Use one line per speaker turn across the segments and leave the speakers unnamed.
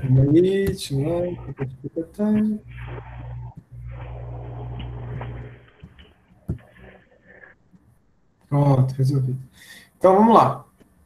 Pronto, resolvi. Então, vamos lá.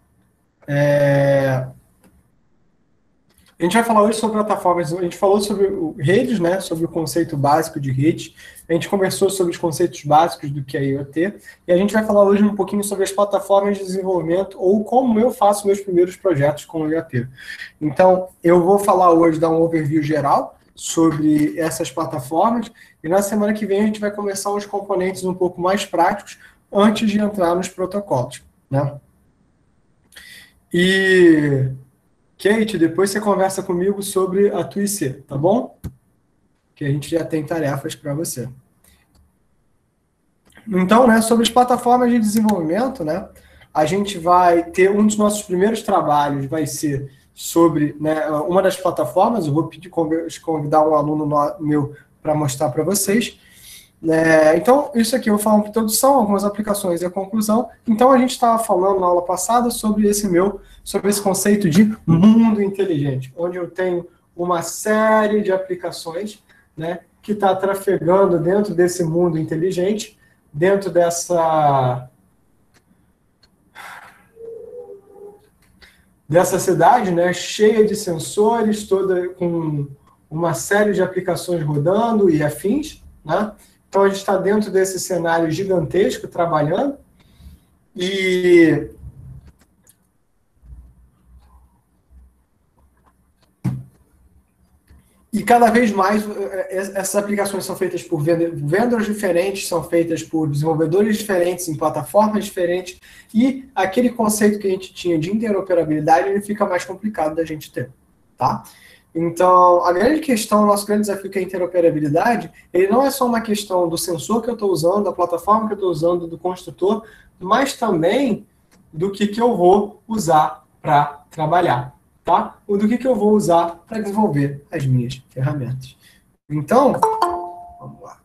A gente vai falar hoje sobre plataformas, a gente falou sobre redes, né, sobre o conceito básico de rede, a gente conversou sobre os conceitos básicos do que é IoT, e a gente vai falar hoje um pouquinho sobre as plataformas de desenvolvimento, ou como eu faço meus primeiros projetos com o IoT. Então, eu vou falar hoje, dar um overview geral sobre essas plataformas, e na semana que vem a gente vai começar uns componentes um pouco mais práticos, antes de entrar nos protocolos, né? E... Kate, depois você conversa comigo sobre a tua IC, tá bom? Que a gente já tem tarefas para você. Então, né, sobre as plataformas de desenvolvimento, né, a gente vai ter um dos nossos primeiros trabalhos, vai ser sobre, né, uma das plataformas. Eu vou pedir convidar um aluno meu para mostrar para vocês. Então, isso aqui eu vou falar uma introdução, algumas aplicações e a conclusão. Então, a gente estava falando na aula passada sobre esse conceito de mundo inteligente, onde eu tenho uma série de aplicações, né, que está trafegando dentro desse mundo inteligente, dentro dessa cidade, né, cheia de sensores, toda com uma série de aplicações rodando e afins, né? Então, a gente está dentro desse cenário gigantesco, trabalhando, e cada vez mais essas aplicações são feitas por vendors diferentes, são feitas por desenvolvedores diferentes, em plataformas diferentes, e aquele conceito que a gente tinha de interoperabilidade, ele fica mais complicado da gente ter, tá? Então, a grande questão, o nosso grande desafio que é a interoperabilidade, ele não é só uma questão do sensor que eu estou usando, da plataforma que eu estou usando, do construtor, mas também do que eu vou usar para trabalhar, tá? Ou do que eu vou usar para desenvolver as minhas ferramentas. Então, vamos lá.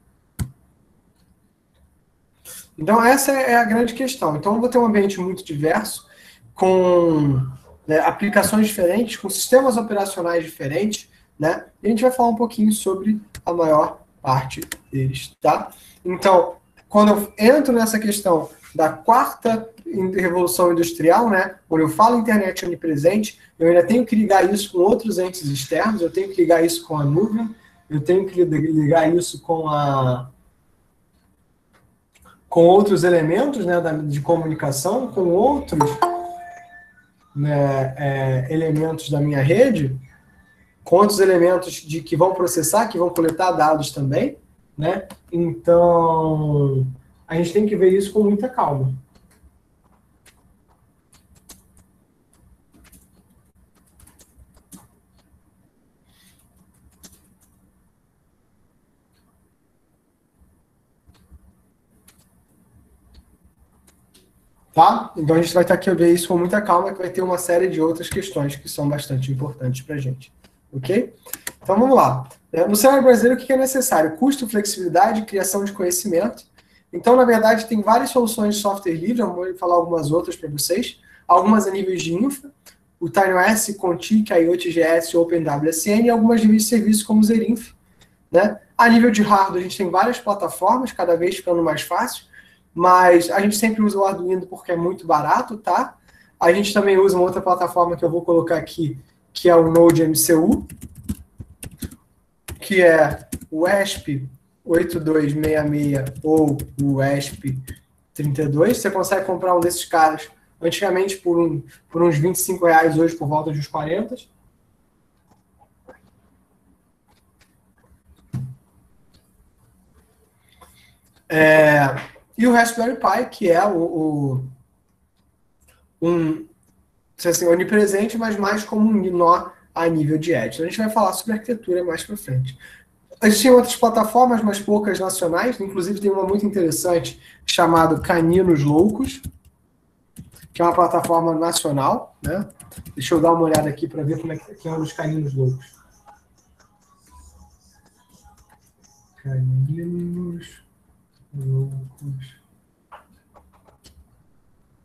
Então, essa é a grande questão. Então, eu vou ter um ambiente muito diverso, com aplicações diferentes, com sistemas operacionais diferentes, né? E a gente vai falar um pouquinho sobre a maior parte deles, tá? Então, quando eu entro nessa questão da quarta revolução industrial, né, quando eu falo internet onipresente, eu ainda tenho que ligar isso com outros entes externos, eu tenho que ligar isso com a nuvem, eu tenho que ligar isso com outros elementos, né, de comunicação, com outros, né, elementos da minha rede, com outros elementos que vão processar, que vão coletar dados também, né? Então, a gente tem que ver isso com muita calma. Tá? Então, a gente vai estar aqui a ver isso com muita calma, que vai ter uma série de outras questões que são bastante importantes para a gente. Ok? Então, vamos lá. No cenário brasileiro, o que é necessário? Custo, flexibilidade, criação de conhecimento. Então, na verdade, tem várias soluções de software livre, eu vou falar algumas outras para vocês. Algumas a nível de infra, o TinyOS, Contic, IoTGS, OpenWSN, e algumas níveis de serviço como o Zerinf. Né? A nível de hardware, a gente tem várias plataformas, cada vez ficando mais fácil, mas a gente sempre usa o Arduino porque é muito barato, tá? A gente também usa uma outra plataforma que eu vou colocar aqui, que é o Node MCU, que é o ESP8266 ou o ESP32. Você consegue comprar um desses caras, antigamente por uns R$25, hoje por volta de uns 40. E o Raspberry Pi, que é assim, onipresente, mas mais como um nó a nível de edge. Então, a gente vai falar sobre arquitetura mais para frente. Existem outras plataformas, mas poucas nacionais. Inclusive, tem uma muito interessante chamada Caninos Loucos, que é uma plataforma nacional, né? Deixa eu dar uma olhada aqui para ver como é que é os Caninos Loucos. Caninos Loucos.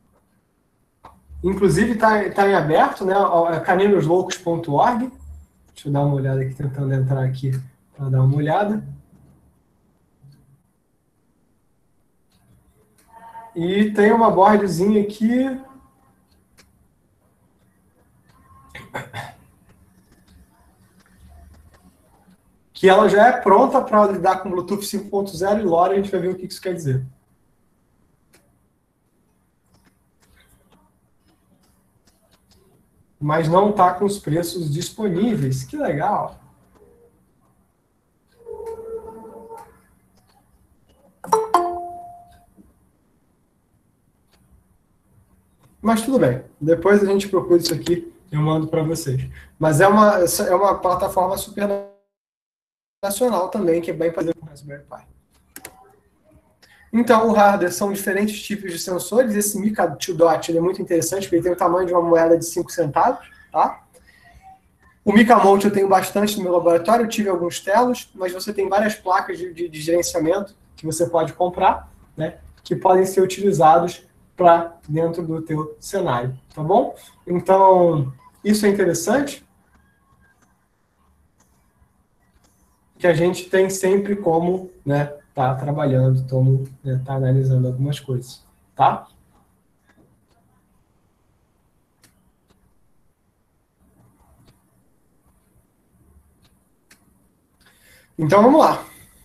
Inclusive, está em aberto, né? Caninosloucos.org. Deixa eu dar uma olhada aqui, tentando entrar aqui para dar uma olhada. E tem uma boardzinha aqui. Que ela já é pronta para lidar com Bluetooth 5.0 e LoRa, a gente vai ver o que isso quer dizer. Mas não está com os preços disponíveis. Que legal! Mas tudo bem. Depois a gente procura isso aqui e eu mando para vocês. Mas é uma plataforma super nacional também, que é bem parecida com o Raspberry Pi. Então, o hardware são diferentes tipos de sensores. Esse Mica 2 Dot ele é muito interessante, porque ele tem o tamanho de uma moeda de 5 centavos. Tá? O Mica Multi eu tenho bastante no meu laboratório, eu tive alguns telos, mas você tem várias placas de gerenciamento que você pode comprar, né, que podem ser utilizados para dentro do teu cenário, tá bom? Então, isso é interessante, que a gente tem sempre como, né, tá trabalhando, como, né, tá analisando algumas coisas, tá? Então, vamos lá.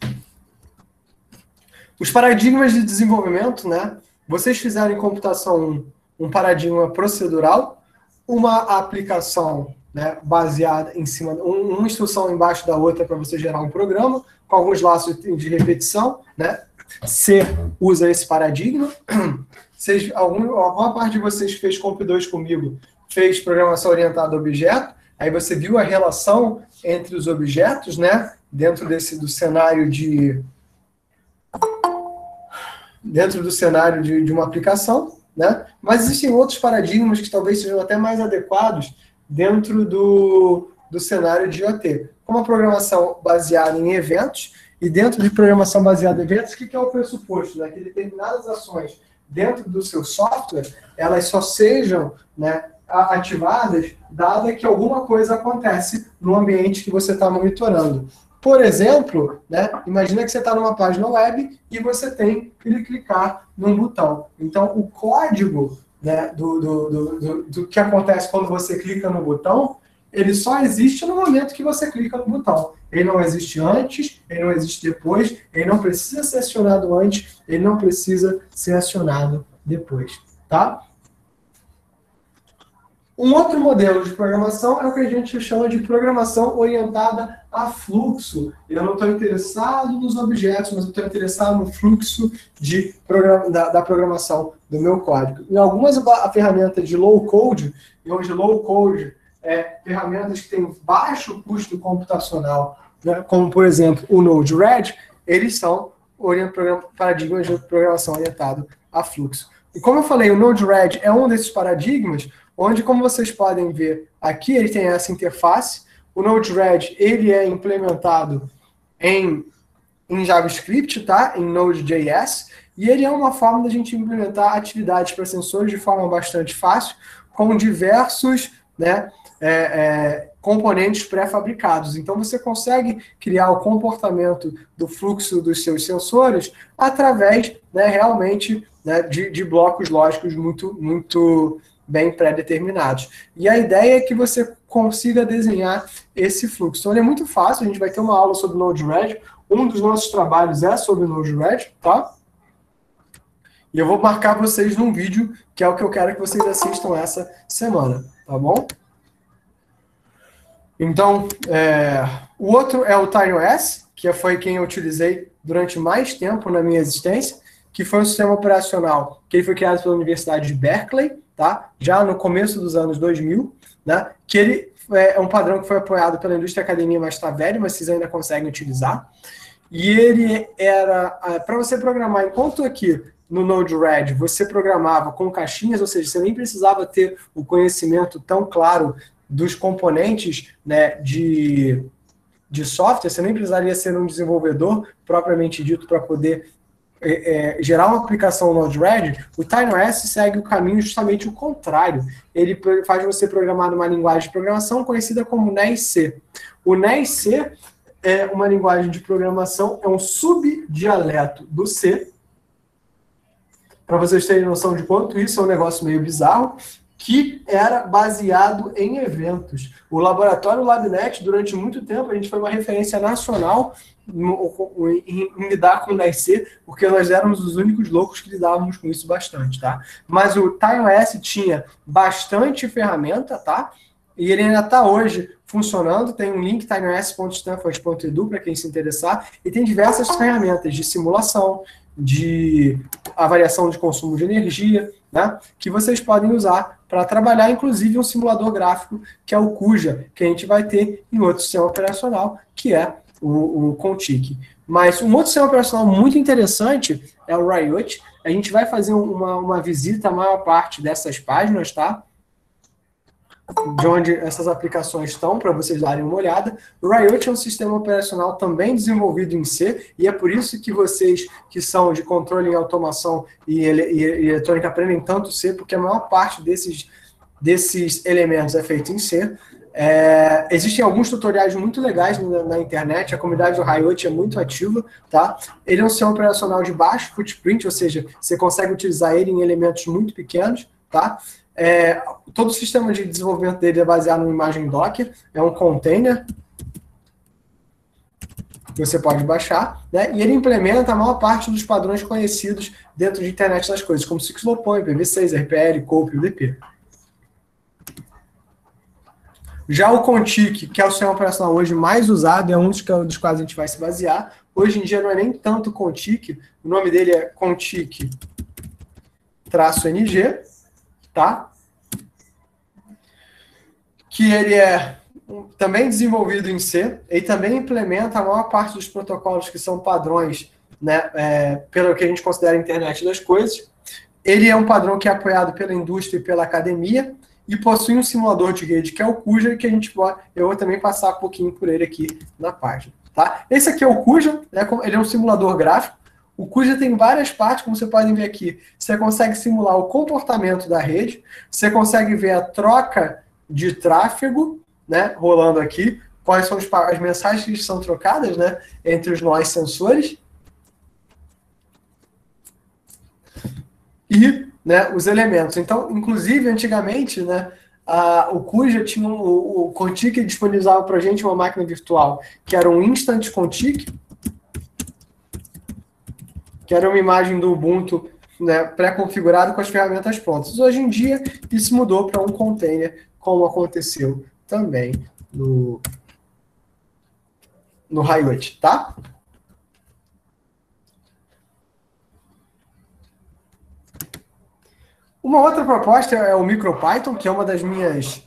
Os paradigmas de desenvolvimento, né? Vocês fizeram em computação um paradigma procedural, uma aplicação, né, baseada em cima, uma instrução embaixo da outra para você gerar um programa, com alguns laços de repetição, né? C usa esse paradigma. A maior parte de vocês que fez Comp2 comigo fez programação orientada a objeto, aí você viu a relação entre os objetos, né? Dentro do cenário de uma aplicação, né? Mas existem outros paradigmas que talvez sejam até mais adequados dentro do cenário de IoT, como a programação baseada em eventos, e dentro de programação baseada em eventos, o que é o pressuposto? Né? Que determinadas ações dentro do seu software, elas só sejam, né, ativadas, dada que alguma coisa acontece no ambiente que você está monitorando. Por exemplo, né, imagina que você está numa página web e você tem que clicar num botão. Então, o código, né, do que acontece quando você clica no botão, ele só existe no momento que você clica no botão. Ele não existe antes, ele não existe depois, ele não precisa ser acionado antes, ele não precisa ser acionado depois. Tá? Um outro modelo de programação é o que a gente chama de programação orientada a fluxo. Eu não estou interessado nos objetos, mas estou interessado no fluxo da programação do meu código. Em algumas ferramentas de low code, e onde low code é ferramentas que têm baixo custo computacional, né, como, por exemplo, o Node-RED, eles são paradigmas de programação orientado a fluxo. E como eu falei, o Node-RED é um desses paradigmas, onde, como vocês podem ver aqui, ele tem essa interface. O Node-RED, ele é implementado em JavaScript, tá? Em Node.js, e ele é uma forma da gente implementar atividades para sensores de forma bastante fácil, com diversos, né, componentes pré-fabricados. Então, você consegue criar o comportamento do fluxo dos seus sensores através, né, realmente, né, de blocos lógicos muito bem pré-determinados. E a ideia é que você consiga desenhar esse fluxo. Então, ele é muito fácil, a gente vai ter uma aula sobre Node-RED, um dos nossos trabalhos é sobre Node-RED, tá? E eu vou marcar vocês num vídeo, que é o que eu quero que vocês assistam essa semana, tá bom? Então, o outro é o TinyOS, que foi quem eu utilizei durante mais tempo na minha existência, que foi um sistema operacional que ele foi criado pela Universidade de Berkeley, tá? Já no começo dos anos 2000, né? Que ele é um padrão que foi apoiado pela indústria academia, mas está velho, mas vocês ainda conseguem utilizar. E ele era, para você programar, enquanto aqui no Node-RED você programava com caixinhas, ou seja, você nem precisava ter o conhecimento tão claro dos componentes, né, de software, você nem precisaria ser um desenvolvedor propriamente dito para poder gerar uma aplicação Node-RED. O TinyOS segue o caminho justamente o contrário. Ele faz você programar numa linguagem de programação conhecida como NES-C. O NES-C é uma linguagem de programação, é um subdialeto do C, para vocês terem noção de quanto isso é um negócio meio bizarro, que era baseado em eventos. O laboratório LabNet, durante muito tempo, a gente foi uma referência nacional em lidar com o NES-C, porque nós éramos os únicos loucos que lidávamos com isso bastante, tá? Mas o TinyOS tinha bastante ferramenta, tá? E ele ainda está hoje funcionando, tem um link, tinos.stanford.edu, para quem se interessar, e tem diversas ferramentas de simulação, de avaliação de consumo de energia, né, que vocês podem usar para trabalhar, inclusive, um simulador gráfico, que é o Cuja, que a gente vai ter em outro sistema operacional, que é o Contic. Mas um outro sistema operacional muito interessante é o Riot. A gente vai fazer uma visita à maior parte dessas páginas, tá? De onde essas aplicações estão, para vocês darem uma olhada. O Riot é um sistema operacional também desenvolvido em C, e é por isso que vocês que são de controle em automação e eletrônica aprendem tanto C, porque a maior parte desses elementos é feito em C. Existem alguns tutoriais muito legais na internet, a comunidade do Riot é muito ativa, tá? Ele é um sistema operacional de baixo footprint, ou seja, você consegue utilizar ele em elementos muito pequenos, tá? Todo o sistema de desenvolvimento dele é baseado numa imagem Docker, é um container que você pode baixar, né? E ele implementa a maior parte dos padrões conhecidos dentro de internet das coisas, como Cyclopoint, PV6, RPL, COPE e UDP. Já o Contic, que é o sistema operacional hoje mais usado, é um dos quais a gente vai se basear. Hoje em dia não é nem tanto Contic, o nome dele é Contic-NG, tá? Que ele é também desenvolvido em C, ele também implementa a maior parte dos protocolos que são padrões, né, pelo que a gente considera a internet das coisas. Ele é um padrão que é apoiado pela indústria e pela academia, e possui um simulador de rede, que é o Cuja, que eu vou também passar um pouquinho por ele aqui na página. Tá? Esse aqui é o Cuja, né, ele é um simulador gráfico. O Cuja tem várias partes, como vocês podem ver aqui. Você consegue simular o comportamento da rede, você consegue ver a troca de tráfego, né, rolando aqui, quais são as mensagens que são trocadas, né, entre os nós sensores, e, né, os elementos. Então, inclusive, antigamente, né, o Cuja tinha o Contic disponibilizava para a gente uma máquina virtual, que era um Instant Contic, que era uma imagem do Ubuntu, né, pré-configurado com as ferramentas prontas. Hoje em dia, isso mudou para um container, como aconteceu também no Riot, tá? Uma outra proposta é o MicroPython, que é uma das minhas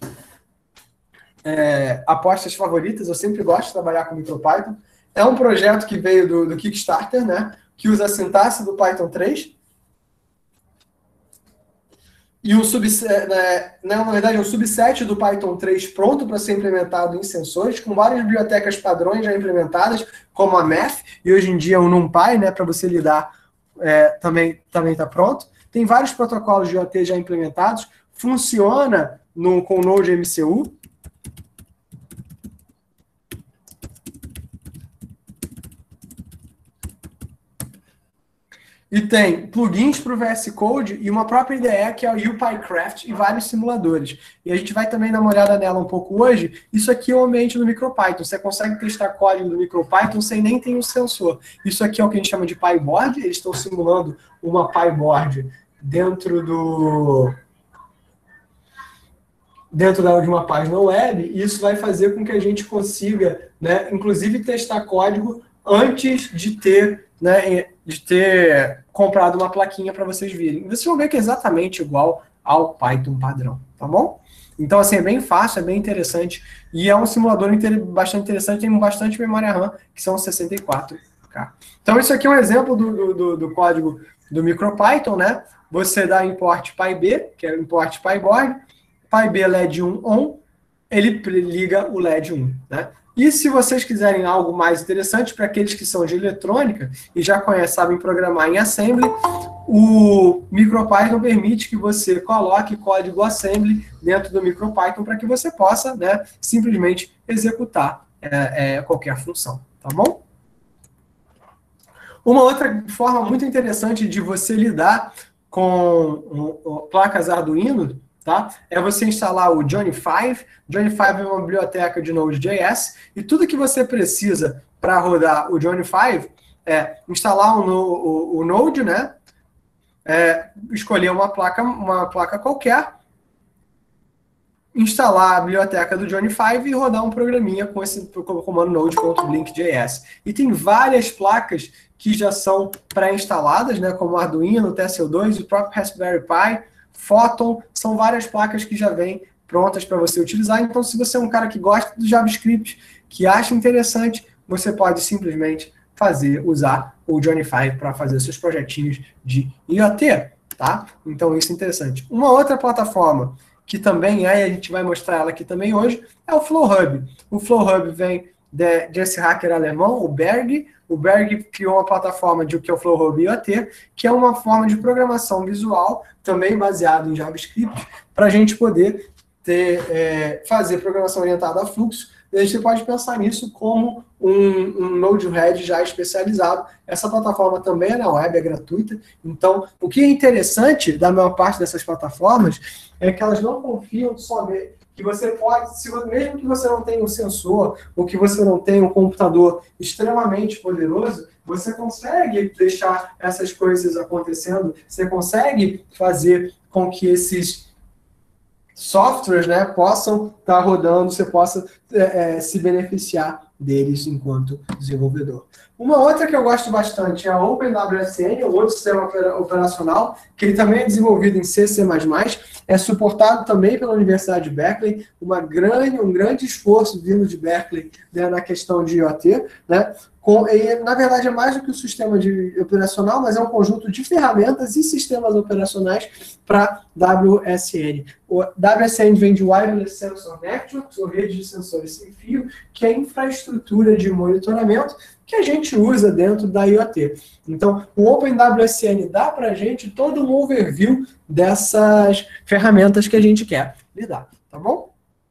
apostas favoritas. Eu sempre gosto de trabalhar com MicroPython. É um projeto que veio do Kickstarter, né, que usa a sintaxe do Python 3. E na verdade, um subset do Python 3 pronto para ser implementado em sensores, com várias bibliotecas padrões já implementadas, como a Math, e hoje em dia o NumPy, né, para você lidar, também está pronto. Tem vários protocolos de IoT já implementados, funciona com o Node MCU. E tem plugins para o VS Code e uma própria IDE, que é o UPyCraft, e vários simuladores. E a gente vai também dar uma olhada nela um pouco hoje. Isso aqui é o ambiente do MicroPython. Você consegue testar código do MicroPython sem nem ter um sensor. Isso aqui é o que a gente chama de PyBoard. Eles estão simulando uma PyBoard dentro de uma página web. E isso vai fazer com que a gente consiga, né, inclusive, testar código antes de ter comprado uma plaquinha para vocês virem. Vocês vão ver que é exatamente igual ao Python padrão, tá bom? Então, assim, é bem fácil, é bem interessante, e é um simulador bastante interessante, tem bastante memória RAM, que são 64K. Então, isso aqui é um exemplo do código do MicroPython, né? Você dá import PyB, que é o import PyBoard, PyB LED 1 on, ele liga o LED 1, né? E se vocês quiserem algo mais interessante, para aqueles que são de eletrônica e já sabem programar em Assembly, o MicroPython permite que você coloque código Assembly dentro do MicroPython para que você possa, né, simplesmente executar qualquer função, tá bom? Uma outra forma muito interessante de você lidar com placas Arduino, tá? É você instalar o Johnny 5. Johnny 5 é uma biblioteca de Node.js e tudo que você precisa para rodar o Johnny 5 é instalar o Node, né? Escolher uma placa qualquer, instalar a biblioteca do Johnny 5 e rodar um programinha com o comando node.blink.js. E tem várias placas que já são pré-instaladas, né, como Arduino, TSL2, o próprio Raspberry Pi, Photon, são várias placas que já vêm prontas para você utilizar. Então, se você é um cara que gosta do JavaScript, que acha interessante, você pode simplesmente usar o Johnny 5 para fazer seus projetinhos de IoT, tá? Então, isso é interessante. Uma outra plataforma que também a gente vai mostrar ela aqui também hoje, é o FlowHub. O FlowHub vem desse hacker alemão, o Berg. O Berg criou uma plataforma que é o FlowHub IoT, que é uma forma de programação visual, também baseada em JavaScript, para a gente poder fazer programação orientada a fluxo. E a gente pode pensar nisso como um Node-RED já especializado. Essa plataforma também é na web, é gratuita. Então, o que é interessante da maior parte dessas plataformas é que elas não confiam somente que você pode, mesmo que você não tenha um sensor ou que você não tenha um computador extremamente poderoso, você consegue deixar essas coisas acontecendo, você consegue fazer com que esses softwares, né, possam estar rodando, você possa se beneficiar deles enquanto desenvolvedor. Uma outra que eu gosto bastante é a OpenWSN, outro sistema operacional, que ele também é desenvolvido em C, C++, é suportado também pela Universidade de Berkeley, um grande esforço vindo de Berkeley, né, na questão de IoT, né? Na verdade, é mais do que um sistema operacional, mas é um conjunto de ferramentas e sistemas operacionais para WSN. O WSN vem de Wireless Sensor Networks, ou rede de sensores sem fio, que é a infraestrutura de monitoramento que a gente usa dentro da IoT. Então, o OpenWSN dá para a gente todo um overview dessas ferramentas que a gente quer lidar, tá bom?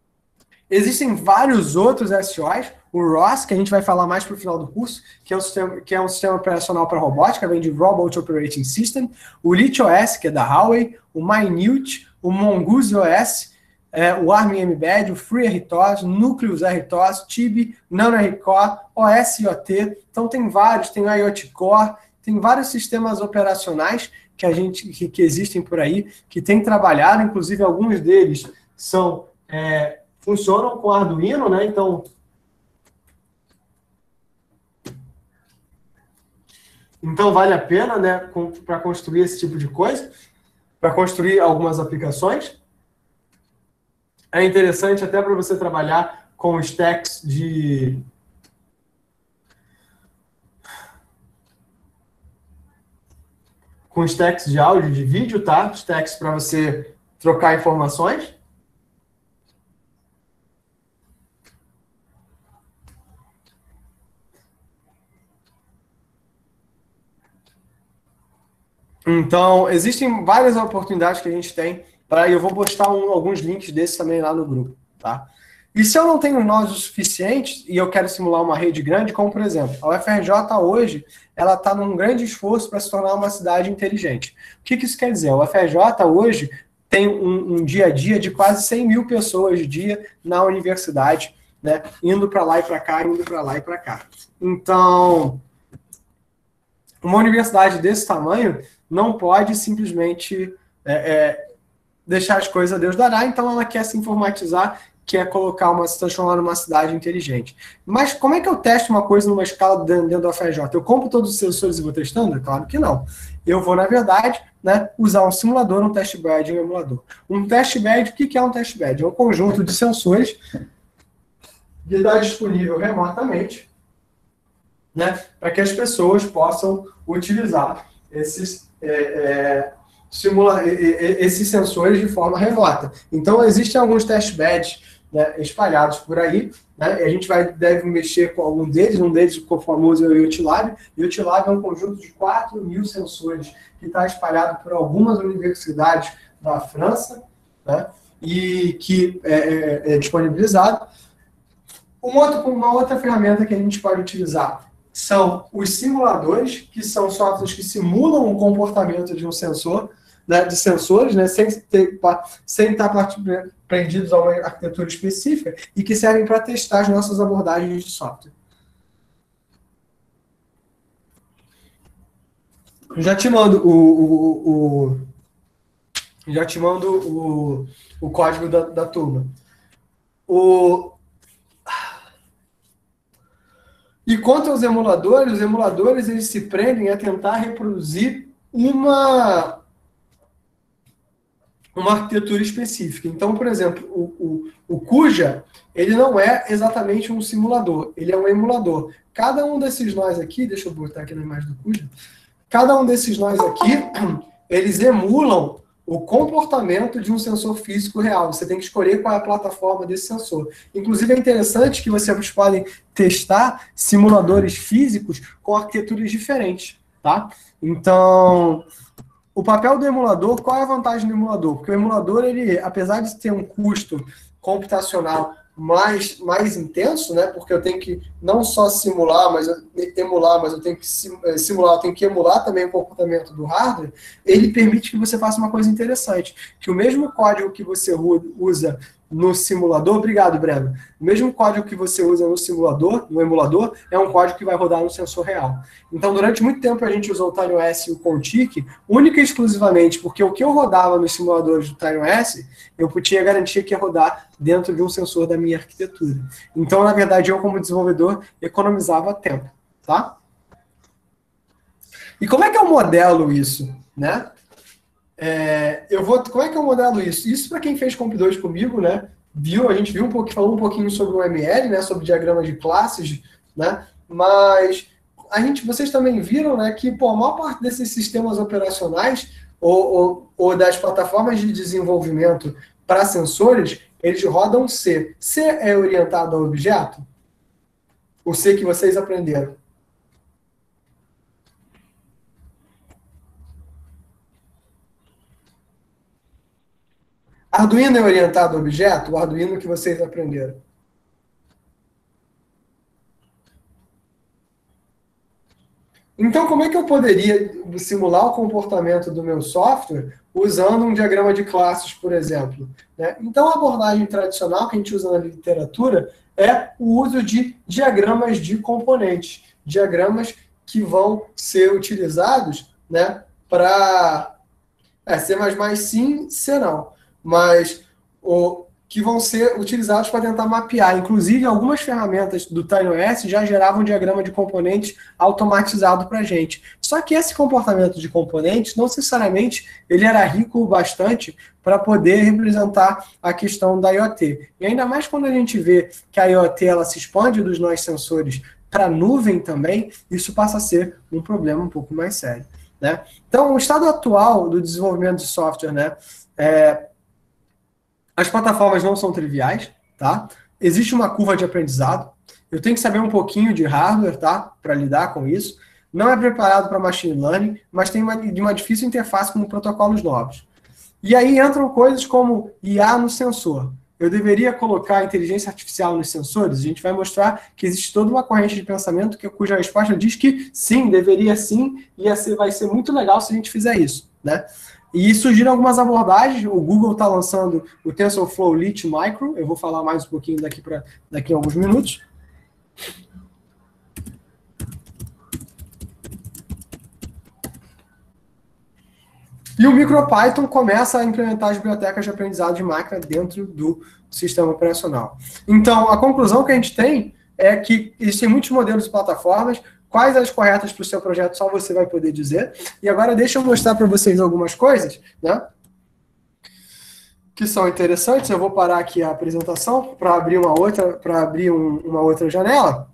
Existem vários outros SOs, o ROS, que a gente vai falar mais para o final do curso, que é um sistema operacional para robótica, vem de Robot Operating System, o LeechOS, que é da Huawei, o Minute, o Mongoose OS, o Arm Mbed, o FreeRTOS, Nucleus RTOS, Tib, NanoRCore, OS IoT, então tem vários, tem o IoT Core, tem vários sistemas operacionais que existem por aí, que têm trabalhado, inclusive alguns deles funcionam com Arduino, né? Então vale a pena, né, para construir esse tipo de coisa, para construir algumas aplicações. É interessante até para você trabalhar com stacks de áudio, de vídeo, tá? Stacks para você trocar informações. Então, existem várias oportunidades que a gente tem, e eu vou postar alguns links desses também lá no grupo, tá? E se eu não tenho nós o suficiente, e eu quero simular uma rede grande, como por exemplo, a UFRJ hoje, ela está num grande esforço para se tornar uma cidade inteligente. O que isso quer dizer? A UFRJ hoje tem um dia a dia de quase 100 mil pessoas dia na universidade, né? Indo para lá e para cá, indo para lá e para cá. Então, uma universidade desse tamanho não pode simplesmente deixar as coisas a Deus dará, então ela quer se informatizar, quer se transformar numa cidade inteligente. Mas como é que eu testo uma coisa numa escala dentro da UFRJ? Eu compro todos os sensores e vou testando? Claro que não. Eu vou, na verdade, né, usar um simulador, um testbed e um emulador. Um testbed, o que é um testbed? É um conjunto de sensores que está disponível remotamente, né, para que as pessoas possam utilizar esses sensores de forma remota. Então, existem alguns testbeds, né, espalhados por aí, né, e a gente deve mexer com algum deles, um deles o famoso é o IoTLab. O IoTLab é um conjunto de 4.000 sensores que está espalhado por algumas universidades da França, né, e que é disponibilizado. Uma outra ferramenta que a gente pode utilizar são os simuladores, que são softwares que simulam o comportamento de um sensor, né, de sensores, né, sem estar prendidos a uma arquitetura específica, e que servem para testar as nossas abordagens de software. Já te mando o código da turma. E quanto aos emuladores, os emuladores eles se prendem a tentar reproduzir uma arquitetura específica. Então, por exemplo, o Kuja, ele não é exatamente um simulador, ele é um emulador. Cada um desses nós aqui, deixa eu botar aqui na imagem do Kuja, cada um desses nós aqui, eles emulam o comportamento de um sensor físico real. Você tem que escolher qual é a plataforma desse sensor. Inclusive, é interessante que vocês podem testar simuladores físicos com arquiteturas diferentes, tá? Então, o papel do emulador, qual é a vantagem do emulador? Porque o emulador, ele, apesar de ter um custo computacional mais intenso, né? Porque eu tenho que não só simular, mas eu tenho que simular, eu tenho que emular também o comportamento do hardware. Ele permite que você faça uma coisa interessante, que o mesmo código que você usa no simulador, obrigado, Breno, o mesmo código que você usa no simulador, no emulador, é um código que vai rodar no sensor real. Então, durante muito tempo, a gente usou o TinyOS e o Contic, única e exclusivamente porque o que eu rodava nos simuladores do TinyOS, eu tinha garantia que ia rodar dentro de um sensor da minha arquitetura. Então, na verdade, eu, como desenvolvedor, economizava tempo, tá? E como é que eu modelo isso, né? Como é que eu modelo isso? Isso para quem fez Comp 2 comigo, né? A gente viu falou um pouquinho sobre o ML, né? Sobre diagrama de classes, né? Mas vocês também viram, né? Que a maior parte desses sistemas operacionais ou das plataformas de desenvolvimento para sensores, eles rodam C. C é orientado a objeto? O C que vocês aprenderam? Arduino é orientado a objeto? O Arduino que vocês aprenderam? Então, como é que eu poderia simular o comportamento do meu software usando um diagrama de classes, por exemplo? Né? Então, a abordagem tradicional que a gente usa na literatura é o uso de diagramas de componentes, diagramas que vão ser utilizados, né, para C++ sim, C não, mas que vão ser utilizados para tentar mapear. Inclusive, algumas ferramentas do TinyOS já geravam um diagrama de componentes automatizado para a gente. Só que esse comportamento de componentes, não necessariamente, ele era rico o bastante para poder representar a questão da IoT. E ainda mais quando a gente vê que a IoT ela se expande dos nossos sensores para a nuvem também, isso passa a ser um problema um pouco mais sério, né? Então, o estado atual do desenvolvimento de software, né, as plataformas não são triviais, tá? Existe uma curva de aprendizado. Eu tenho que saber um pouquinho de hardware, tá? Para lidar com isso. Não é preparado para machine learning, mas tem uma difícil interface com protocolos novos. E aí entram coisas como IA no sensor. Eu deveria colocar inteligência artificial nos sensores? A gente vai mostrar que existe toda uma corrente de pensamento cuja resposta diz que sim, deveria sim, e vai ser muito legal se a gente fizer isso, né? E surgiram algumas abordagens. O Google está lançando o TensorFlow Lite Micro. Eu vou falar mais um pouquinho daqui a alguns minutos. E o MicroPython começa a implementar as bibliotecas de aprendizado de máquina dentro do sistema operacional. Então, a conclusão que a gente tem é que existem muitos modelos de plataformas. Quais as corretas para o seu projeto, só você vai poder dizer. E agora deixa eu mostrar para vocês algumas coisas, né, que são interessantes. Eu vou parar aqui a apresentação para abrir uma outra janela.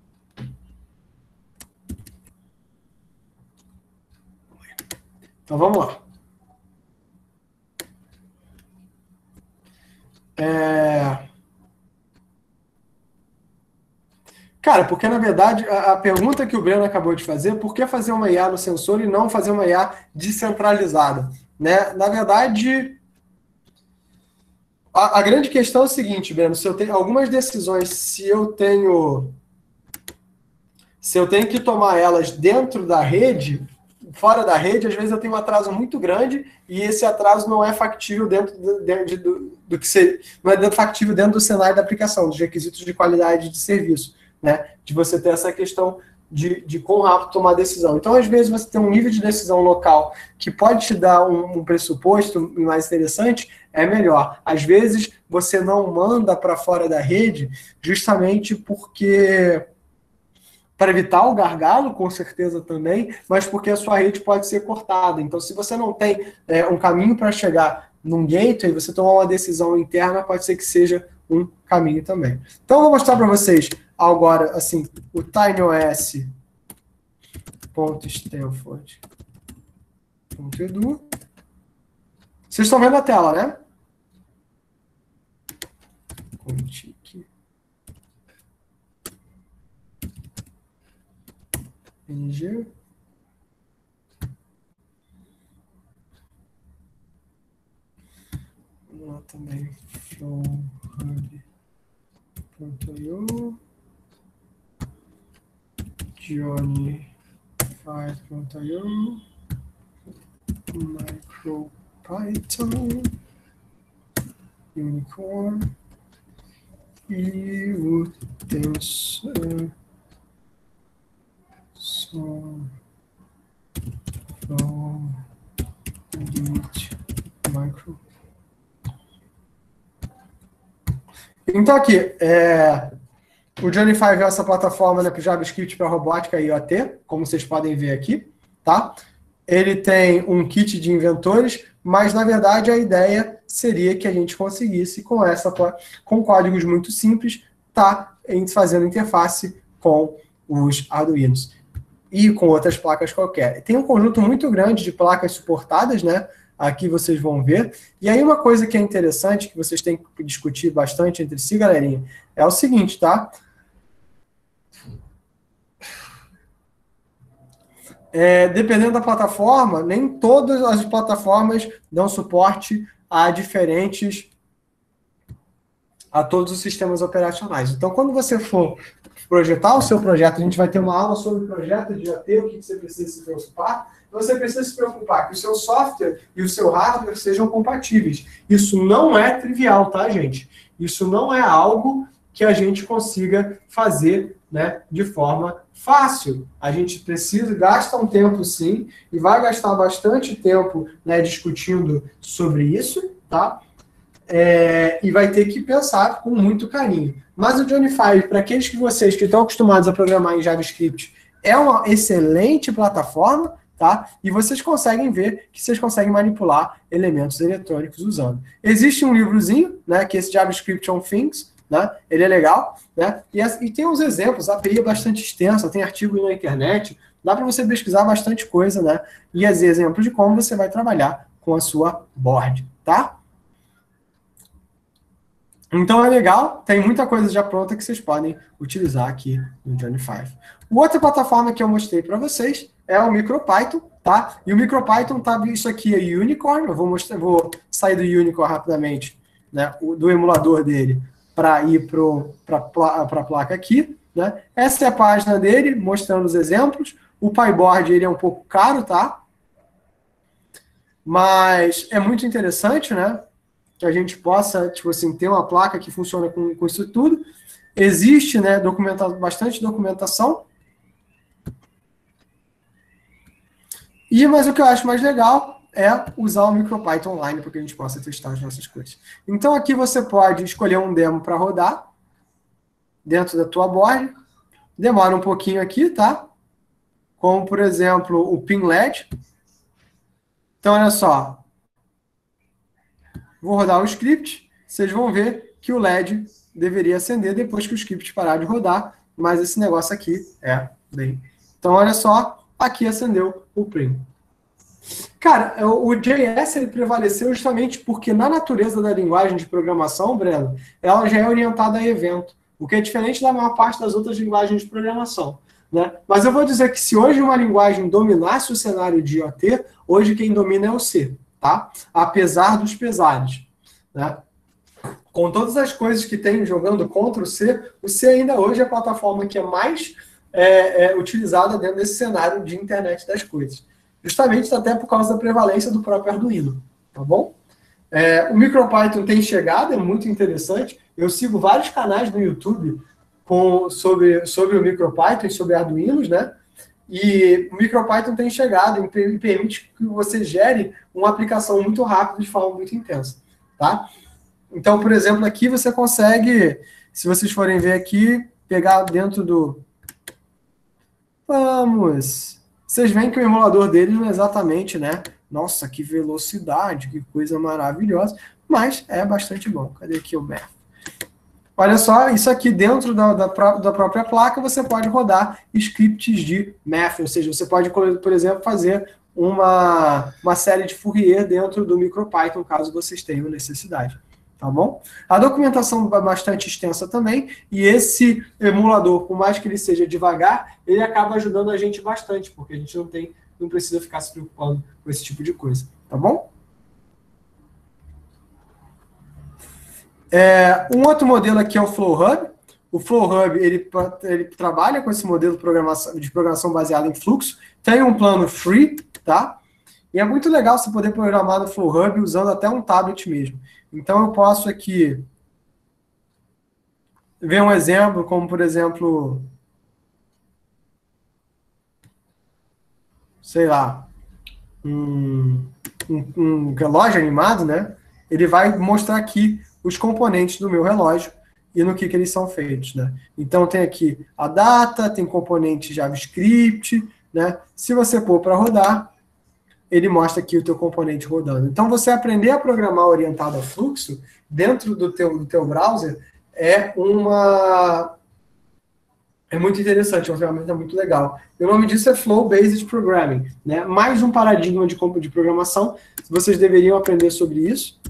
Então vamos lá. Cara, porque na verdade a pergunta que o Breno acabou de fazer, por que fazer uma IA no sensor e não fazer uma IA descentralizada? Né? Na verdade, A grande questão é o seguinte, Breno, se eu tenho algumas decisões, se eu tenho que tomar elas dentro da rede, fora da rede, às vezes eu tenho um atraso muito grande e esse atraso não é factível dentro do que ser, não é factível dentro do cenário da aplicação, dos requisitos de qualidade de serviço, né? De você ter essa questão de quão rápido tomar decisão. Então, às vezes, você tem um nível de decisão local que pode te dar um pressuposto mais interessante, é melhor. Às vezes, você não manda para fora da rede justamente porque... para evitar o gargalo, com certeza também, mas porque a sua rede pode ser cortada. Então, se você não tem um caminho para chegar num gateway, você tomar uma decisão interna, pode ser que seja um caminho também. Então, eu vou mostrar para vocês agora, assim, o tinyos.stanford.edu. Vocês estão vendo a tela, né? Contique. NG. Vamos lá também. flowhub.io. Johnny5.io. MicroPython. Unicorn. E o Tensor. Micro. Então aqui, o Johnny5 é essa plataforma, né, para JavaScript para robótica e IoT, como vocês podem ver aqui, tá? Ele tem um kit de inventores, mas na verdade a ideia seria que a gente conseguisse com códigos muito simples, tá fazendo interface com os Arduinos e com outras placas qualquer. Tem um conjunto muito grande de placas suportadas, né? Aqui vocês vão ver. E aí uma coisa que é interessante, que vocês têm que discutir bastante entre si, galerinha, é o seguinte, tá? Dependendo da plataforma, nem todas as plataformas dão suporte a todos os sistemas operacionais. Então, quando você for projetar o seu projeto, a gente vai ter uma aula sobre o projeto de IoT, o que você precisa se preocupar. Você precisa se preocupar que o seu software e o seu hardware sejam compatíveis. Isso não é trivial, tá, gente? Isso não é algo que a gente consiga fazer, né, de forma fácil. A gente gasta um tempo, sim, e vai gastar bastante tempo, né, discutindo sobre isso, tá? E vai ter que pensar com muito carinho. Mas o Johnny5, para aqueles que estão acostumados a programar em JavaScript, é uma excelente plataforma, tá? E vocês conseguem ver que vocês conseguem manipular elementos eletrônicos usando. Existe um livrozinho, né, que é esse JavaScript on Things, né? Ele é legal, né? E tem uns exemplos, a API é bastante extensa, tem artigos na internet, dá para você pesquisar bastante coisa, né? E exemplos de como você vai trabalhar com a sua board, tá? Então é legal, tem muita coisa já pronta que vocês podem utilizar aqui no Johnny5. Outra plataforma que eu mostrei para vocês é o MicroPython, tá? E o MicroPython tá, isso aqui é Unicorn, eu vou sair do Unicorn rapidamente, né, do emulador dele, para ir para a placa aqui, né? Essa é a página dele, mostrando os exemplos. O PyBoard, ele é um pouco caro, tá? Mas é muito interessante, né? Que a gente possa, tipo assim, ter uma placa que funciona com isso tudo. Existe, né, bastante documentação. Mas o que eu acho mais legal é usar o MicroPython online para que a gente possa testar as nossas coisas. Então, aqui você pode escolher um demo para rodar dentro da tua board. Demora um pouquinho aqui, tá? Como, por exemplo, o PinLED. Então, olha só. Vou rodar o script, vocês vão ver que o LED deveria acender depois que o script parar de rodar, mas esse negócio aqui é bem... Então, olha só, aqui acendeu o PRIM. Cara, o JS ele prevaleceu justamente porque na natureza da linguagem de programação, Breno, ela já é orientada a evento, o que é diferente da maior parte das outras linguagens de programação, né? Mas eu vou dizer que se hoje uma linguagem dominasse o cenário de IoT, hoje quem domina é o C. Tá? Apesar dos pesares, né? com todas as coisas que tem jogando contra o C ainda hoje é a plataforma que é mais utilizada dentro desse cenário de internet das coisas. Justamente até por causa da prevalência do próprio Arduino, tá bom? O MicroPython tem chegado, é muito interessante. Eu sigo vários canais no YouTube sobre o MicroPython e sobre Arduinos, né? E o MicroPython tem chegado e permite que você gere uma aplicação muito rápida de forma muito intensa, tá? Então, por exemplo, aqui você consegue, se vocês forem ver aqui, pegar dentro do... Vamos! Vocês veem que o emulador dele não é exatamente, né? Nossa, que velocidade, que coisa maravilhosa. Mas é bastante bom. Cadê aqui o math? Olha só, isso aqui dentro da própria placa você pode rodar scripts de math. Ou seja, você pode, por exemplo, fazer uma série de Fourier dentro do MicroPython, caso vocês tenham necessidade. Tá bom? A documentação é bastante extensa também, e esse emulador, por mais que ele seja devagar, ele acaba ajudando a gente bastante, porque a gente não precisa ficar se preocupando com esse tipo de coisa. Tá bom? Um outro modelo aqui é o FlowHub. O FlowHub, ele trabalha com esse modelo de programação baseada em fluxo, tem um plano free, tá? E é muito legal você poder programar no FlowHub usando até um tablet mesmo. Então, eu posso aqui ver um exemplo, como, por exemplo, sei lá, um relógio animado, né? Ele vai mostrar aqui os componentes do meu relógio e no que eles são feitos, né? Então, tem aqui a data, tem componente JavaScript, né? Se você pôr para rodar, ele mostra aqui o teu componente rodando. Então, você aprender a programar orientado a fluxo dentro do teu browser é muito interessante, é uma ferramenta muito legal. E o nome disso é Flow Based Programming, né? Mais um paradigma de programação. Vocês deveriam aprender sobre isso.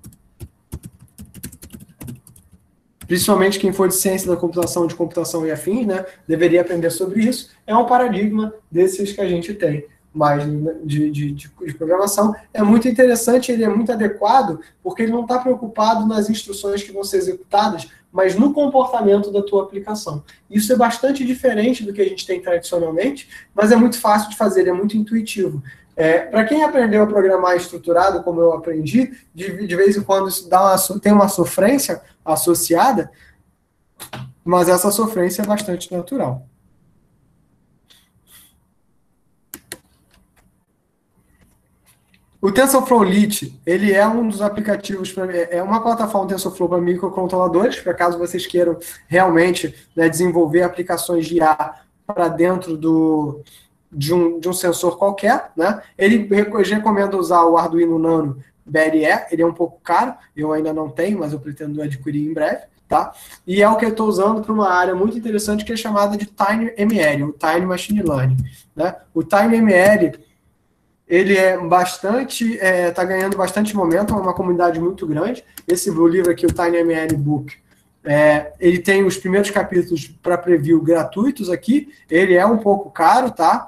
Principalmente quem for de ciência da computação, de computação e afins, né? Deveria aprender sobre isso. É um paradigma desses que a gente tem. Mais de programação, é muito interessante, ele é muito adequado, porque ele não está preocupado nas instruções que vão ser executadas, mas no comportamento da tua aplicação. Isso é bastante diferente do que a gente tem tradicionalmente, mas é muito fácil de fazer, é muito intuitivo. Para quem aprendeu a programar estruturado, como eu aprendi, de vez em quando isso tem uma sofrência associada, mas essa sofrência é bastante natural. O TensorFlow Lite, ele é um dos aplicativos, é uma plataforma TensorFlow para microcontroladores, para caso vocês queiram realmente, né, desenvolver aplicações de IA para dentro de um sensor qualquer, né? Ele recomenda usar o Arduino Nano BLE, ele é um pouco caro, eu ainda não tenho, mas eu pretendo adquirir em breve, tá? E é o que eu estou usando para uma área muito interessante que é chamada de TinyML, o Tiny Machine Learning, né? O TinyML, ele está ganhando bastante momento, é uma comunidade muito grande. Esse livro aqui, o TinyML Book, ele tem os primeiros capítulos para preview gratuitos aqui. Ele é um pouco caro, tá?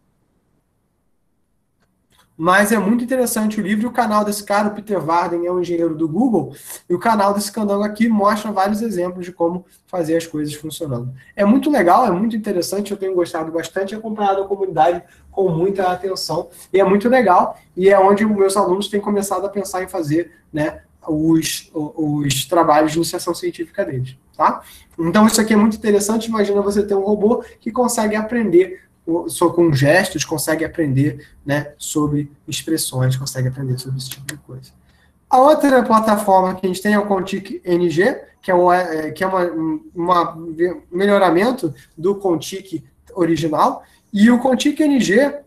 Mas é muito interessante o livro. E o canal desse cara, o Peter Varden, é um engenheiro do Google, e o canal desse candango aqui mostra vários exemplos de como fazer as coisas funcionando. É muito legal, é muito interessante, eu tenho gostado bastante, acompanhado a comunidade com muita atenção, e é muito legal, e é onde meus alunos têm começado a pensar em fazer, né, os trabalhos de iniciação científica deles, tá? Então isso aqui é muito interessante. Imagina você ter um robô que consegue aprender com gestos, consegue aprender, né, sobre expressões, consegue aprender sobre esse tipo de coisa. A outra plataforma que a gente tem é o Contic NG, que é um melhoramento do Contic original, e o Contic NG,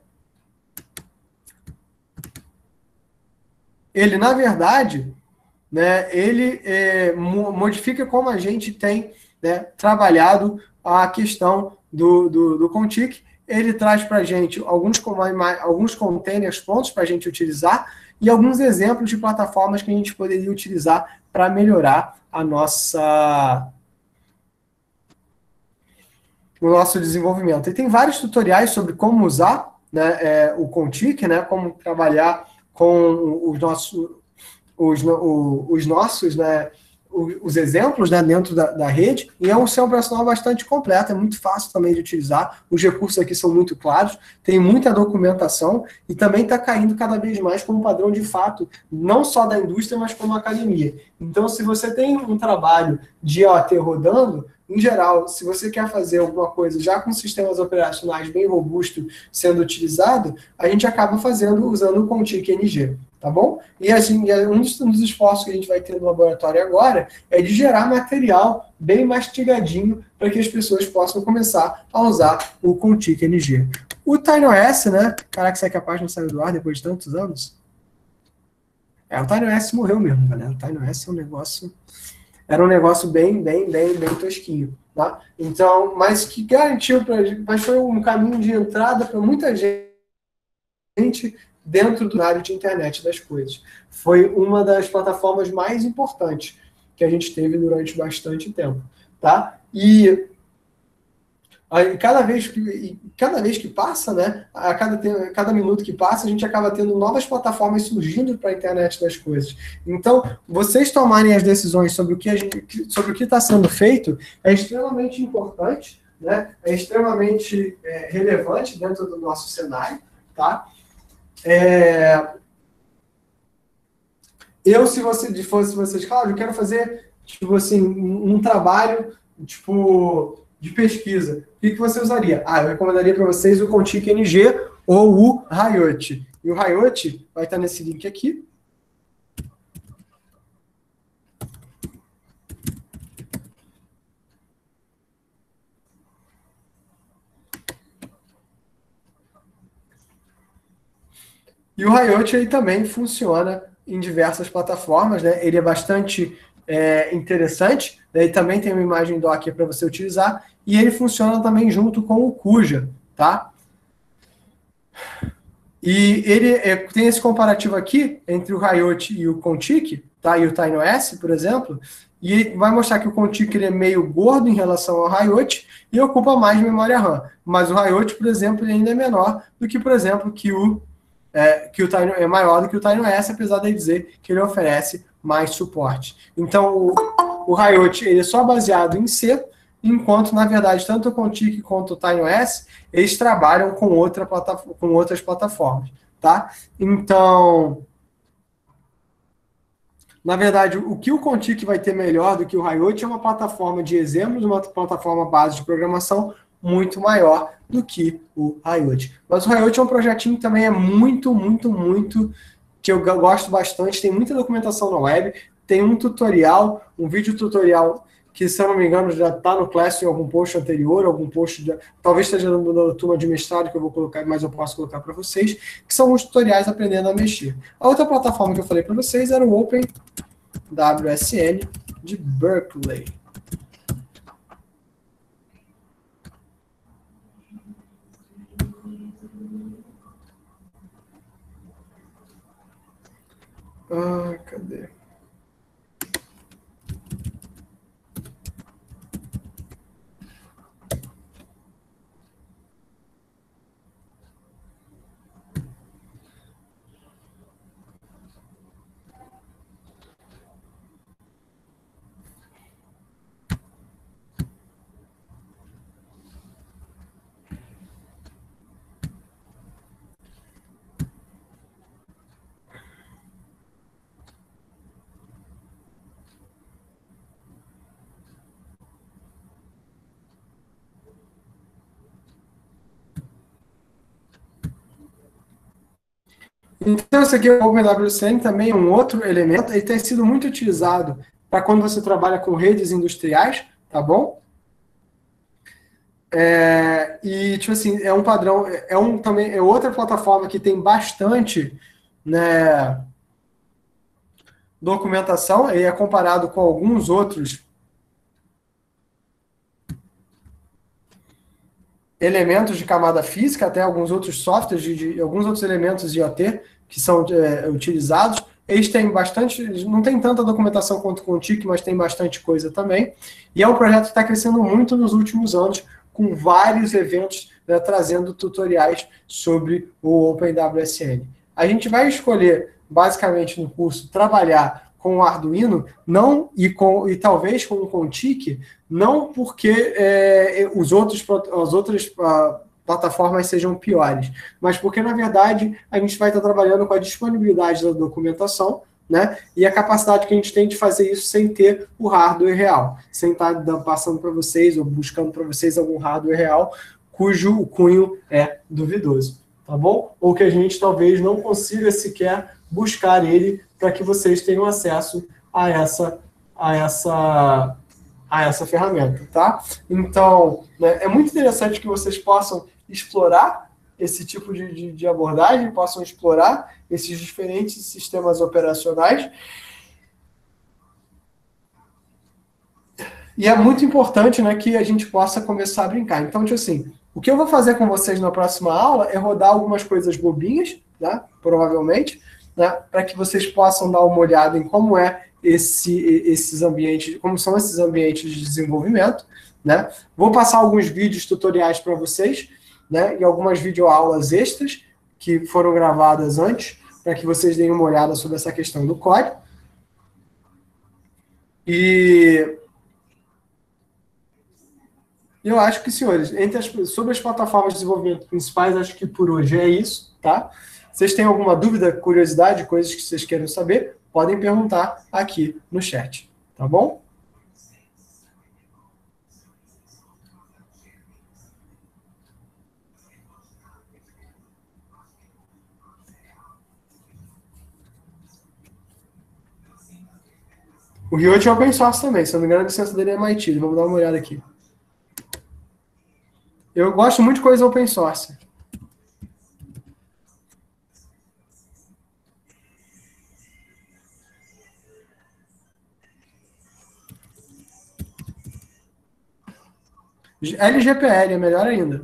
ele, na verdade, né, ele modifica como a gente tem, né, trabalhado a questão do Contic. Ele traz para a gente alguns containers prontos para a gente utilizar e alguns exemplos de plataformas que a gente poderia utilizar para melhorar o nosso desenvolvimento. E tem vários tutoriais sobre como usar, né, o Contic, né, como trabalhar com os nossos, né, os exemplos, né, dentro da rede, e é um sistema operacional bastante completo, é muito fácil também de utilizar, os recursos aqui são muito claros, tem muita documentação, e também está caindo cada vez mais como padrão de fato, não só da indústria, mas como academia. Então, se você tem um trabalho de IoT rodando, em geral, se você quer fazer alguma coisa já com sistemas operacionais bem robustos sendo utilizado, a gente acaba fazendo usando o Contic NG, tá bom? E assim, um dos esforços que a gente vai ter no laboratório agora é de gerar material bem mastigadinho para que as pessoas possam começar a usar o Contic NG. O TinyOS, né? Caraca, será que a página saiu do ar depois de tantos anos? O TinyOS morreu mesmo, galera. O TinyOS é um negócio... Era um negócio bem tosquinho, tá? Então, mas que garantiu para a gente, mas foi um caminho de entrada para muita gente dentro do área de internet das coisas. Foi uma das plataformas mais importantes que a gente teve durante bastante tempo, tá? E aí, cada vez que passa, né, cada minuto que passa, a gente acaba tendo novas plataformas surgindo para a internet das coisas. Então, vocês tomarem as decisões sobre o que está sendo feito é extremamente importante, né, é extremamente relevante dentro do nosso cenário, tá? Se fosse vocês, Cláudio, eu quero fazer tipo assim, um trabalho de pesquisa. O que você usaria? Eu recomendaria para vocês o Contic NG ou o Riot. E o Riot vai estar nesse link aqui. E o Riot aí também funciona em diversas plataformas, né? Ele é bastante interessante, né? Ele também tem uma imagem docker para você utilizar, e ele funciona também junto com o Kuja, tá? E ele tem esse comparativo aqui entre o Riot e o Contic, tá? E o TinyOS, por exemplo, e vai mostrar que o Contic ele é meio gordo em relação ao Riot e ocupa mais memória RAM. Mas o Riot, por exemplo, ele ainda é menor do que, por exemplo, que o Tiny é maior do que o TinyOS, apesar de dizer que ele oferece mais suporte. Então, o Riot ele é só baseado em C, enquanto, na verdade, tanto o Contic quanto o TinyOS, eles trabalham com outras plataformas, tá? Então, na verdade, o que o Contic vai ter melhor do que o Riot é uma plataforma de exemplos, uma plataforma base de programação muito maior do que o Riot. Mas o Riot é um projetinho que também é muito, que eu gosto bastante, tem muita documentação na web, tem um tutorial, um vídeo tutorial que, se eu não me engano, já está no Class em algum post anterior, talvez esteja na turma de mestrado que eu vou colocar, mas eu posso colocar para vocês, que são os tutoriais aprendendo a mexer. A outra plataforma que eu falei para vocês era o OpenWSN de Berkeley. Cadê? Então, esse aqui é o OpenWSN, também é um outro elemento, ele tem sido muito utilizado para quando você trabalha com redes industriais, tá bom? E, tipo assim, é um padrão, também é outra plataforma que tem bastante, né, documentação, e é comparado com alguns outros elementos de camada física, até alguns outros softwares, alguns outros elementos de IoT que são utilizados. Eles têm bastante, não tem tanta documentação quanto o Contic, mas tem bastante coisa também. E é um projeto que está crescendo muito nos últimos anos, com vários eventos, né, trazendo tutoriais sobre o OpenWSN. A gente vai escolher, basicamente, no curso, trabalhar com o Arduino, não e talvez com o Contic, não porque as outras plataformas sejam piores, mas porque, na verdade, a gente vai estar trabalhando com a disponibilidade da documentação, né, e a capacidade que a gente tem de fazer isso sem ter o hardware real, sem estar passando para vocês ou buscando para vocês algum hardware real cujo cunho é duvidoso, tá bom? Ou que a gente talvez não consiga sequer buscar ele para que vocês tenham acesso a essa ferramenta, tá? Então, né, é muito interessante que vocês possam explorar esse tipo de abordagem, possam explorar esses diferentes sistemas operacionais. E é muito importante, né, que a gente possa começar a brincar. Então, tipo assim, o que eu vou fazer com vocês na próxima aula é rodar algumas coisas bobinhas, né, provavelmente, né, para que vocês possam dar uma olhada em como esses ambientes, como são esses ambientes de desenvolvimento, né? Vou passar alguns vídeos tutoriais para vocês, né, e algumas videoaulas extras que foram gravadas antes, para que vocês deem uma olhada sobre essa questão do código. E eu acho que, senhores, sobre as plataformas de desenvolvimento principais, acho que por hoje é isso, tá? Vocês têm alguma dúvida, curiosidade, coisas que vocês queiram saber, podem perguntar aqui no chat, tá bom? O Riot é open source também, se não me engano, a licença dele é MIT. Vamos dar uma olhada aqui. Eu gosto muito de coisa open source. LGPL é melhor ainda.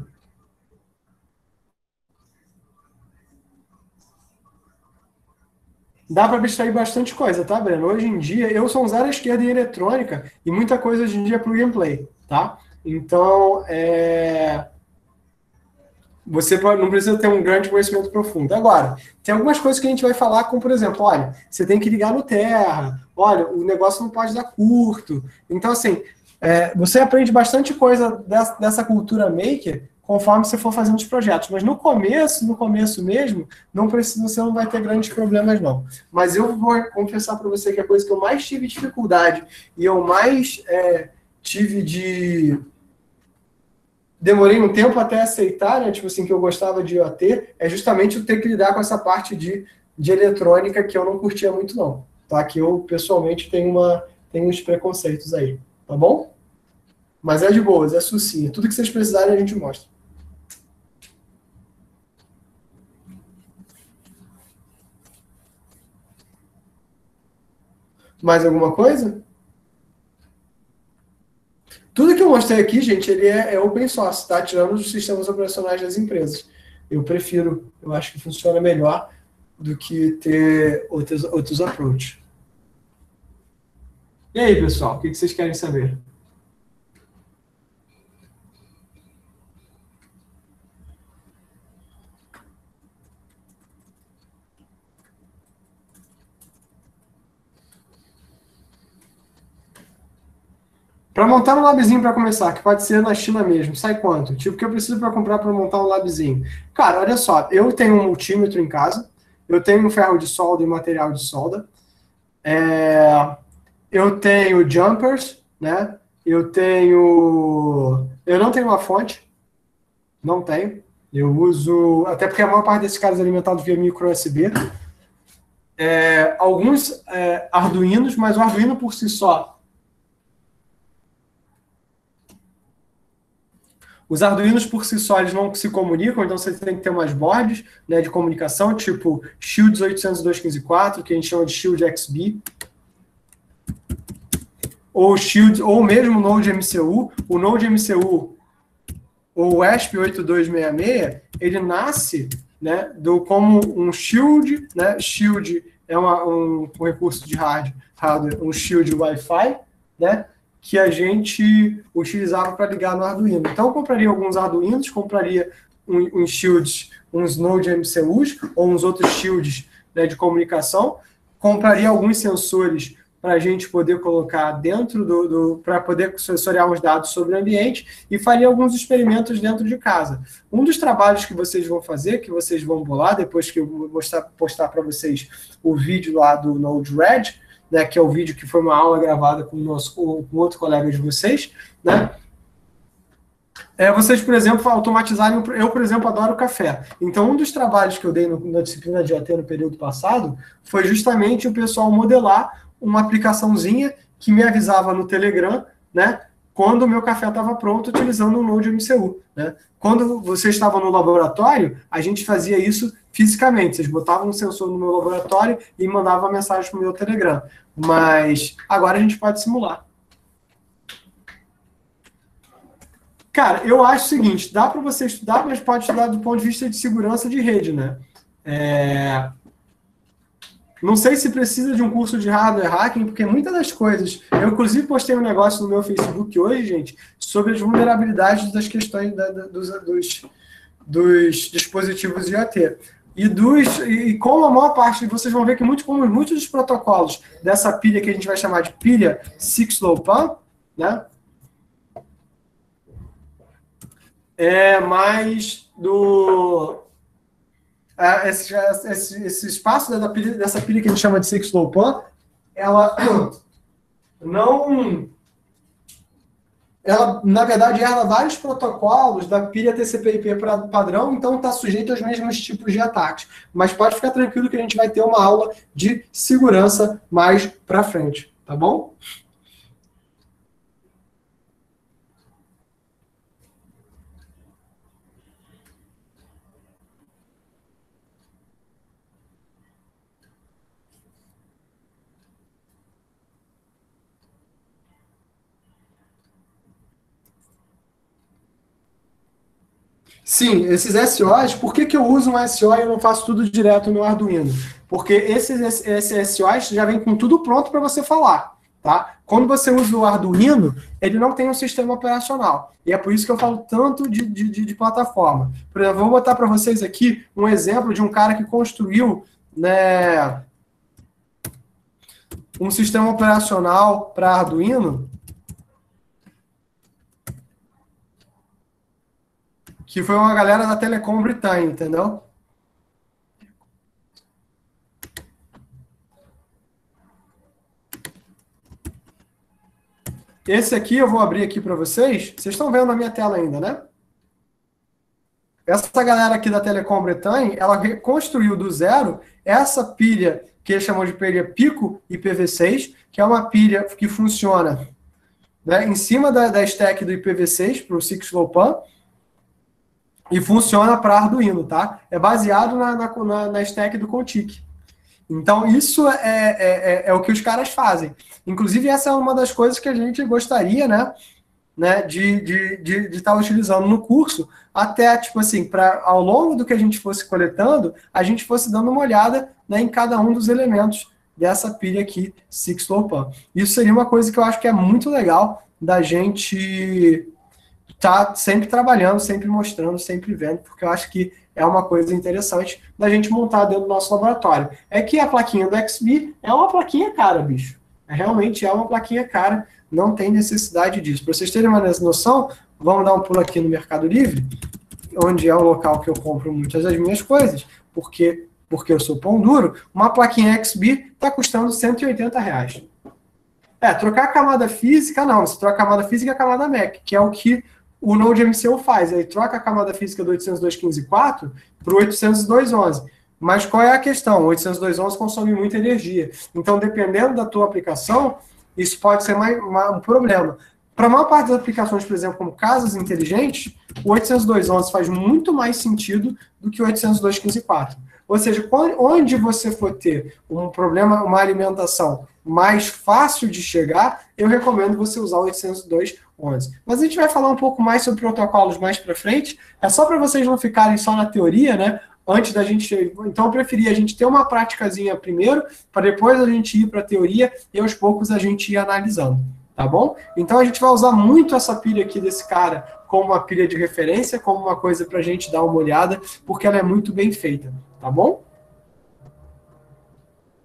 Dá para abstrair bastante coisa, tá, Breno? Hoje em dia, eu sou um zero à esquerda em eletrônica e muita coisa hoje em dia é plug and play, tá? Então, você não precisa ter um grande conhecimento profundo. Agora, tem algumas coisas que a gente vai falar, como, por exemplo, olha, você tem que ligar no Terra, olha, o negócio não pode dar curto. Então, assim, você aprende bastante coisa dessa cultura maker conforme você for fazendo os projetos. Mas no começo mesmo, você não vai ter grandes problemas, não. Mas eu vou confessar para você que a coisa que eu mais tive dificuldade e eu mais demorei um tempo até aceitar, né, tipo assim, que eu gostava de IoT, é justamente eu ter que lidar com essa parte de eletrônica que eu não curtia muito, não. Tá? Que eu, pessoalmente, tenho uns preconceitos aí. Tá bom? Mas é de boas, é sucinto. Tudo que vocês precisarem a gente mostra. Mais alguma coisa? Tudo que eu mostrei aqui, gente, ele é open source, tá? Tirando os sistemas operacionais das empresas. Eu acho que funciona melhor do que ter outros approaches. E aí, pessoal, o que vocês querem saber? Para montar um labzinho para começar, que pode ser na China mesmo, sai quanto? Tipo, o que eu preciso para comprar para montar um labzinho? Cara, olha só, eu tenho um multímetro em casa, eu tenho um ferro de solda e material de solda, eu tenho jumpers, né? Eu não tenho uma fonte, não tenho. Eu uso, até porque a maior parte desses caras é alimentado via micro USB. Alguns Arduinos, mas o Arduino por si só. Os Arduinos por si só eles não se comunicam, então você tem que ter umas boards, né, de comunicação, tipo Shields 802.15.4, que a gente chama de Shield XB, ou mesmo o Node MCU. O Node MCU, ou o ESP8266, ele nasce, né, como um Shield, né? Shield é um recurso de hardware, um Shield Wi-Fi, né, que a gente utilizava para ligar no Arduino. Então, eu compraria alguns Arduinos, compraria uns shields, uns Node MCUs, ou uns outros shields, né, de comunicação, compraria alguns sensores para a gente poder colocar dentro para poder sensoriar os dados sobre o ambiente e faria alguns experimentos dentro de casa. Um dos trabalhos que vocês vão fazer, que vocês vão bolar, depois que eu vou postar para vocês o vídeo lá do Node-RED, né, que é o vídeo que foi uma aula gravada com outro colega de vocês, né? Vocês, por exemplo, automatizarem... Eu, por exemplo, adoro café. Então, um dos trabalhos que eu dei na disciplina de AT no período passado foi justamente o pessoal modelar uma aplicaçãozinha que me avisava no Telegram, né, quando o meu café estava pronto, utilizando o Node-MCU. Né? Quando vocês estavam no laboratório, a gente fazia isso fisicamente. Vocês botavam um sensor no meu laboratório e mandavam a mensagem para o meu Telegram. Mas agora a gente pode simular. Cara, eu acho o seguinte, dá para você estudar, mas pode estudar do ponto de vista de segurança de rede, né? Não sei se precisa de um curso de hardware hacking, porque muitas das coisas... Eu, inclusive, postei um negócio no meu Facebook hoje, gente, sobre as vulnerabilidades das questões dos dispositivos IoT. E como a maior parte, vocês vão ver que muitos dos protocolos dessa pilha que a gente vai chamar de pilha 6LowPan, né? Mais do... Esse espaço dessa pilha que a gente chama de 6LowPan, ela, na verdade, herda vários protocolos da pilha TCP/IP padrão, então está sujeito aos mesmos tipos de ataques. Mas pode ficar tranquilo que a gente vai ter uma aula de segurança mais para frente, tá bom? Sim, esses SOs, por que eu uso um SO e eu não faço tudo direto no Arduino? Porque esses SOs já vem com tudo pronto para você falar, tá? Quando você usa o Arduino, ele não tem um sistema operacional. E é por isso que eu falo tanto de plataforma. Por exemplo, vou botar para vocês aqui um exemplo de um cara que construiu, né, um sistema operacional para Arduino, que foi uma galera da Telecom Britânia, entendeu? Esse aqui eu vou abrir aqui para vocês. Vocês estão vendo na minha tela ainda, né? Essa galera aqui da Telecom Britânia, ela reconstruiu do zero essa pilha que eles chamam de pilha Pico IPv6, que é uma pilha que funciona, né, em cima da stack do IPv6 para o 6LowPan, e funciona para Arduino, tá? É baseado na stack do Contic. Então, isso é o que os caras fazem. Inclusive, essa é uma das coisas que a gente gostaria, né, de estar utilizando no curso, até, tipo assim, para ao longo do que a gente fosse coletando, a gente fosse dando uma olhada, né, em cada um dos elementos dessa pilha aqui, 6LowPan. Isso seria uma coisa que eu acho que é muito legal da gente tá sempre trabalhando, sempre mostrando, sempre vendo, porque eu acho que é uma coisa interessante da gente montar dentro do nosso laboratório. É que a plaquinha do XB é uma plaquinha cara, bicho. Realmente é uma plaquinha cara, não tem necessidade disso. Para vocês terem uma noção, vamos dar um pulo aqui no Mercado Livre, onde é o local que eu compro muitas das minhas coisas, porque eu sou pão duro, uma plaquinha XB está custando R$180. Trocar a camada física, não. Você troca a camada física e a camada MAC, que é o que o Node-MCU faz. Aí troca a camada física do 802.15.4 para o 802.11. Mas qual é a questão? O 802.11 consome muita energia. Então, dependendo da tua aplicação, isso pode ser um problema. Para a maior parte das aplicações, por exemplo, como casas inteligentes, o 802.11 faz muito mais sentido do que o 802.15.4. Ou seja, onde você for ter um problema, uma alimentação mais fácil de chegar, eu recomendo você usar o 802.11. Mas a gente vai falar um pouco mais sobre protocolos mais para frente. É só para vocês não ficarem só na teoria, né? Antes da gente... Então, eu preferia a gente ter uma praticazinha primeiro, para depois a gente ir para a teoria e aos poucos a gente ir analisando. Tá bom? Então, a gente vai usar muito essa pilha aqui desse cara como uma pilha de referência, como uma coisa para a gente dar uma olhada, porque ela é muito bem feita. Tá bom?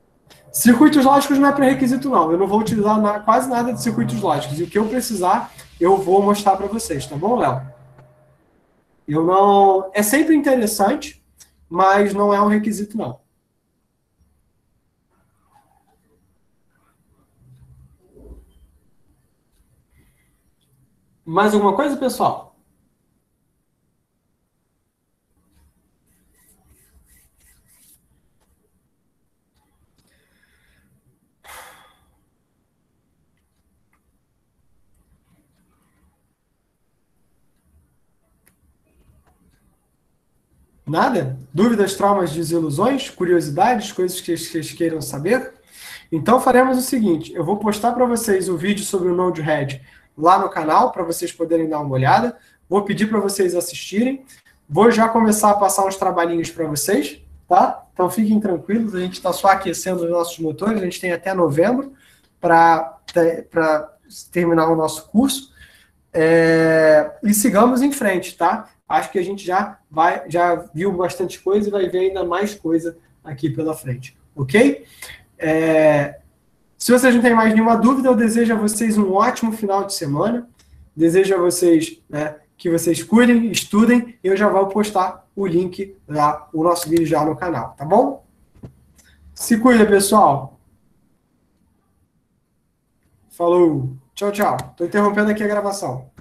Circuitos lógicos não é pré-requisito, não. Eu não vou utilizar quase nada de circuitos lógicos. E o que eu precisar, eu vou mostrar para vocês, tá bom, Léo? Eu não... É sempre interessante, mas não é um requisito, não. Mais alguma coisa, pessoal? Nada? Dúvidas, traumas, desilusões, curiosidades, coisas que vocês queiram saber? Então faremos o seguinte, eu vou postar para vocês o vídeo sobre o Node-RED lá no canal, para vocês poderem dar uma olhada. Vou pedir para vocês assistirem. Vou já começar a passar uns trabalhinhos para vocês, tá? Então fiquem tranquilos, a gente está só aquecendo os nossos motores, a gente tem até novembro para terminar o nosso curso. E sigamos em frente, tá? Acho que a gente já viu bastante coisa e vai ver ainda mais coisa aqui pela frente, ok? Se vocês não têm mais nenhuma dúvida, eu desejo a vocês um ótimo final de semana. Desejo a vocês, né, que vocês cuidem, estudem, e eu já vou postar o link lá, o nosso vídeo já no canal, tá bom? Se cuida, pessoal. Falou. Tchau, tchau. Estou interrompendo aqui a gravação.